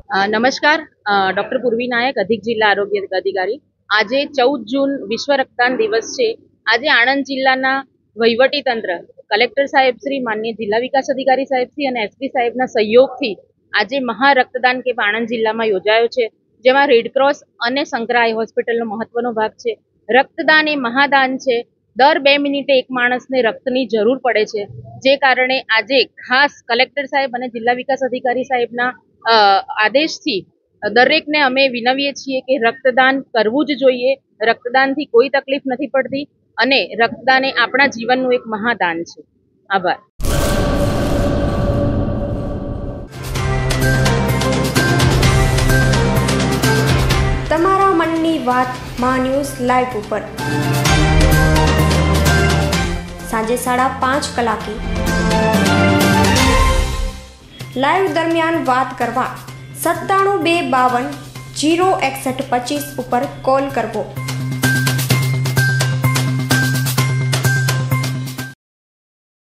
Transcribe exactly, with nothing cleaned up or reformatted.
અ, નમસ્કાર. અ, ડૉક્ટર પૂર્વી નાયક, અધિક જિલ્લા આરોગ્ય અધિકારી. આજે ચૌદ જૂન વિશ્વ રક્તદાન દિવસ છે. આજે આણંદ જિલ્લાના વહીવટી તંત્ર, કલેક્ટર સાહેબ શ્રી, માન્ય જિલ્લા વિકાસ અધિકારી સાહેબ શ્રી અને એસપી સાહેબના સહયોગથી આજે મહા રક્તદાન કેમ્પ આણંદ જિલ્લામાં યોજાયો છે, જેમાં રેડક્રોસ અને શંકરાઈ હોસ્પિટલનો મહત્વનો ભાગ છે. રક્તદાન એ મહાદાન છે. દર બે મિનિટે એક માણસને રક્તની જરૂર પડે છે, જે કારણે આજે ખાસ કલેક્ટર સાહેબ અને જિલ્લા વિકાસ અધિકારી સાહેબના આદેશથી દરેકને અમે વિનવીએ છીએ કે રક્તદાન કરવું જ જોઈએ. રક્તદાનથી કોઈ તકલીફ નથી પડતી અને રક્તદાન એ આપણા જીવનનું એક મહાદાન છે. આભાર. તમારા મનની વાત માં ન્યૂઝ લાઈવ ઉપર સાંજે સાડા પાંચ કલાકે લાઈવ દરમિયાન વાત કરવા સત્તાણું બે બાવન જીરો એકસઠ પચીસ ઉપર કોલ કરવો.